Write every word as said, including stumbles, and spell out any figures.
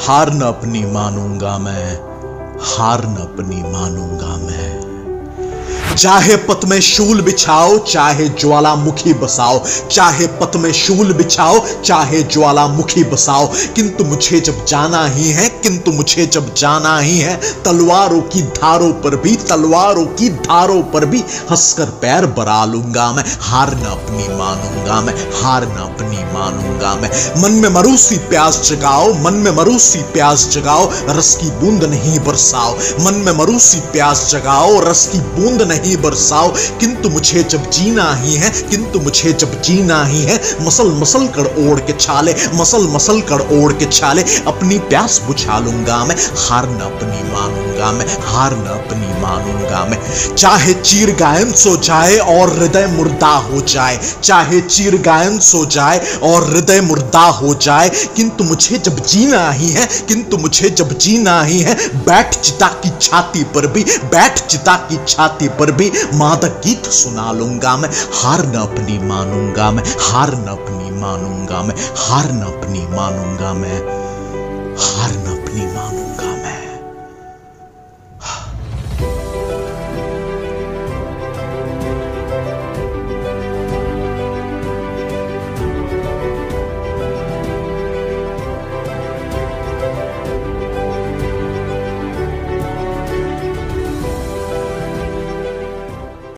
हार न अपनी मानूंगा मैं, हार न अपनी मानूंगा मैं। चाहे पथ में शूल बिछाओ, चाहे ज्वालामुखी बसाओ, चाहे पथ में शूल बिछाओ, चाहे ज्वालामुखी बसाओ, किंतु मुझे जब जाना ही है, किंतु मुझे जब जाना ही है, तलवारों की धारों पर भी, तलवारों की धारों पर भी हंसकर पैर बरा लूंगा मैं। हार न अपनी मानूंगा मैं, हार न अपनी मानूंगा मैं। मन में मरूसी प्यास जगाओ, मन में मरूसी प्यास जगाओ, रस की बूंद नहीं बरसाओ। मन में मरूसी प्यास जगाओ, रस की बूंद नहीं बरसाओ, किंतु मुझे जब जीना ही है, किंतु मुझे जब जीना ही है, मसल मसल कर ओढ़ के छाले, मसल मसल कर ओढ़ के छाले, अपनी प्यास बुझा लूंगा मैं। हार न अपनी मानूंगा मैं, हार न अपनी मानूंगा मैं। चाहे चीर गायन सो जाए और हृदय मुर्दा हो जाए, चाहे चीर गायन सो जाए और हृदय मुर्दा हो जाए, किंतु मुझे जब जीना ही है, किंतु मुझे जब जीना ही है, बैठ चिता की छाती पर भी, बैठ चिता की छाती पर भी मादक गीत सुना लूंगा मैं। हार न अपनी मानूंगा मैं, हार न अपनी मानूंगा मैं, हार न अपनी मानूंगा मैं, हार न अपनी मानूंगा मैं।